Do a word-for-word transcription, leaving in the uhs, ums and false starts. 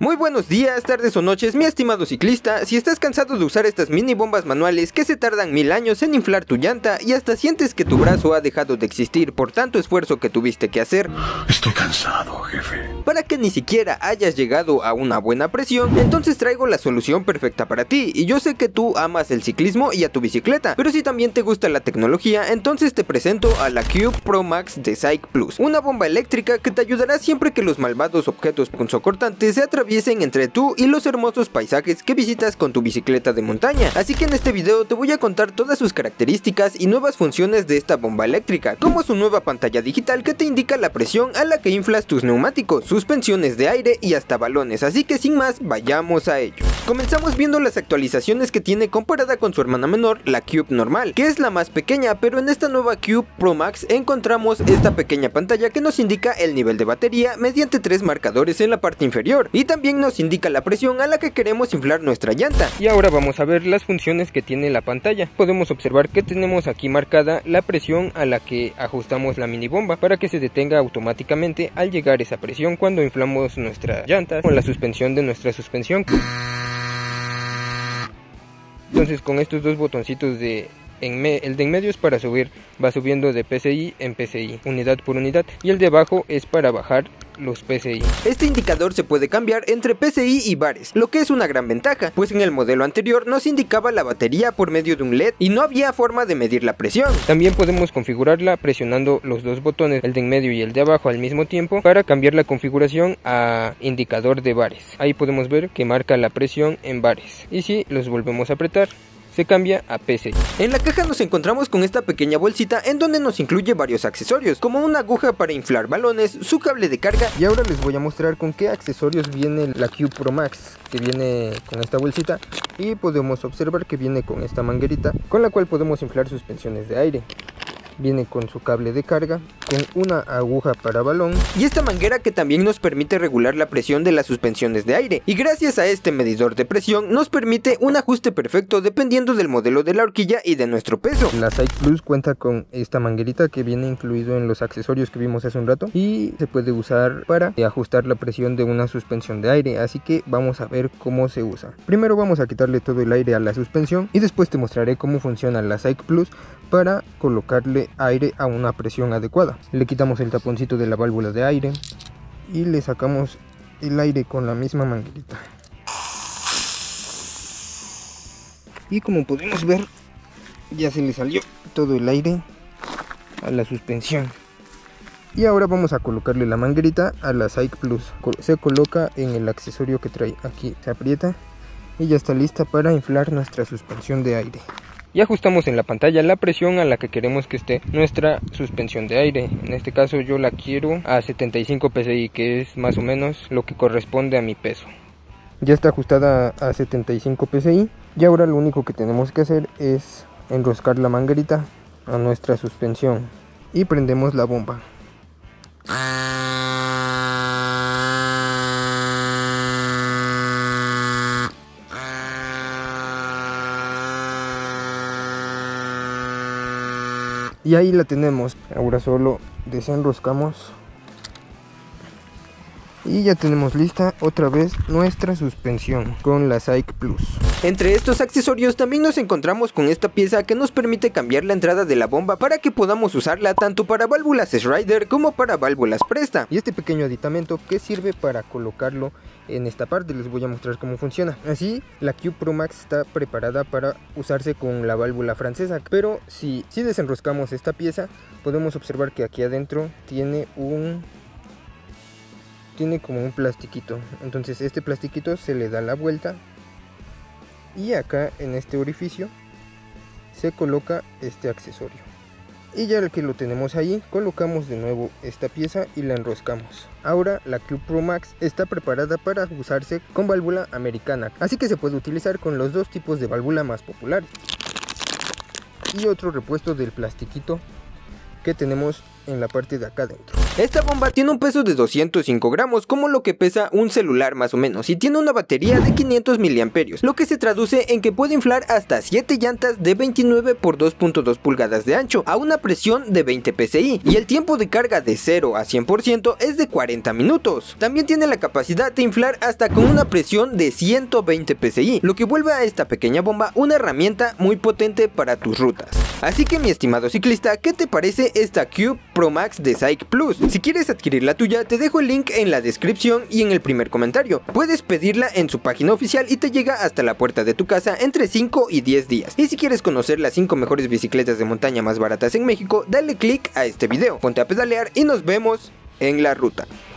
Muy buenos días, tardes o noches, mi estimado ciclista. Si estás cansado de usar estas mini bombas manuales que se tardan mil años en inflar tu llanta y hasta sientes que tu brazo ha dejado de existir por tanto esfuerzo que tuviste que hacer, estoy cansado, jefe, para que ni siquiera hayas llegado a una buena presión, entonces traigo la solución perfecta para ti. Y yo sé que tú amas el ciclismo y a tu bicicleta, pero si también te gusta la tecnología, entonces te presento a la Cube Pro Max de Cyc Plus, una bomba eléctrica que te ayudará siempre que los malvados objetos punzocortantes se atraviesen entre tú y los hermosos paisajes que visitas con tu bicicleta de montaña. Así que en este video te voy a contar todas sus características y nuevas funciones de esta bomba eléctrica, como su nueva pantalla digital que te indica la presión a la que inflas tus neumáticos, suspensiones de aire y hasta balones. Así que sin más, vayamos a ello. Comenzamos viendo las actualizaciones que tiene comparada con su hermana menor, la Cube normal, que es la más pequeña, pero en esta nueva Cube Pro Max encontramos esta pequeña pantalla que nos indica el nivel de batería mediante tres marcadores en la parte inferior y también nos indica la presión a la que queremos inflar nuestra llanta. Y ahora vamos a ver las funciones que tiene la pantalla. Podemos observar que tenemos aquí marcada la presión a la que ajustamos la mini bomba para que se detenga automáticamente al llegar esa presión cuando inflamos nuestra llanta con la suspensión de nuestra suspensión. Entonces con estos dos botoncitos de En me, el de en medio es para subir, va subiendo de P S I en P S I, unidad por unidad, y el de abajo es para bajar los P S I. Este indicador se puede cambiar entre P S I y bares, lo que es una gran ventaja, pues en el modelo anterior nos indicaba la batería por medio de un L E D y no había forma de medir la presión. También podemos configurarla presionando los dos botones, el de en medio y el de abajo al mismo tiempo, para cambiar la configuración a indicador de bares. Ahí podemos ver que marca la presión en bares, y si los volvemos a apretar, se cambia a P S I. En la caja nos encontramos con esta pequeña bolsita en donde nos incluye varios accesorios, como una aguja para inflar balones, su cable de carga, y ahora les voy a mostrar con qué accesorios viene la Cube Pro Max, que viene con esta bolsita, y podemos observar que viene con esta manguerita, con la cual podemos inflar suspensiones de aire. Viene con su cable de carga, con una aguja para balón y esta manguera que también nos permite regular la presión de las suspensiones de aire, y gracias a este medidor de presión nos permite un ajuste perfecto dependiendo del modelo de la horquilla y de nuestro peso. La Cyc Plus cuenta con esta manguerita que viene incluido en los accesorios que vimos hace un rato y se puede usar para ajustar la presión de una suspensión de aire, así que vamos a ver cómo se usa. Primero vamos a quitarle todo el aire a la suspensión y después te mostraré cómo funciona la Cyc Plus para colocarle aire a una presión adecuada. Le quitamos el taponcito de la válvula de aire y le sacamos el aire con la misma manguerita. Y como podemos ver, ya se le salió todo el aire a la suspensión. Y ahora vamos a colocarle la manguerita a la Cyc Plus. Se coloca en el accesorio que trae aquí, se aprieta y ya está lista para inflar nuestra suspensión de aire. Y ajustamos en la pantalla la presión a la que queremos que esté nuestra suspensión de aire. En este caso yo la quiero a setenta y cinco P S I, que es más o menos lo que corresponde a mi peso. Ya está ajustada a setenta y cinco P S I y ahora lo único que tenemos que hacer es enroscar la manguerita a nuestra suspensión y prendemos la bomba. Y ahí la tenemos. Ahora solo desenroscamos y ya tenemos lista otra vez nuestra suspensión con la Cyc Plus. Entre estos accesorios también nos encontramos con esta pieza que nos permite cambiar la entrada de la bomba para que podamos usarla tanto para válvulas Schrader como para válvulas Presta. Y este pequeño aditamento que sirve para colocarlo en esta parte, les voy a mostrar cómo funciona. Así la Cube Pro Max está preparada para usarse con la válvula francesa, pero si, si desenroscamos esta pieza podemos observar que aquí adentro tiene un tiene como un plastiquito. Entonces este plastiquito se le da la vuelta y acá en este orificio se coloca este accesorio, y ya que lo tenemos ahí colocamos de nuevo esta pieza y la enroscamos. Ahora la Cube Pro Max está preparada para usarse con válvula americana, así que se puede utilizar con los dos tipos de válvula más populares. Y otro repuesto del plastiquito que tenemos en la parte de acá adentro. Esta bomba tiene un peso de doscientos cinco gramos, como lo que pesa un celular más o menos, y tiene una batería de quinientos miliamperios, lo que se traduce en que puede inflar hasta siete llantas de veintinueve por dos punto dos pulgadas de ancho a una presión de veinte P S I, y el tiempo de carga de cero a cien por ciento es de cuarenta minutos. También tiene la capacidad de inflar hasta con una presión de ciento veinte P S I, lo que vuelve a esta pequeña bomba una herramienta muy potente para tus rutas. Así que, mi estimado ciclista, ¿qué te parece esta Cube Pro Max de Cyc Plus? Si quieres adquirir la tuya, te dejo el link en la descripción y en el primer comentario. Puedes pedirla en su página oficial y te llega hasta la puerta de tu casa entre cinco y diez días. Y si quieres conocer las cinco mejores bicicletas de montaña más baratas en México, dale click a este video, ponte a pedalear y nos vemos en la ruta.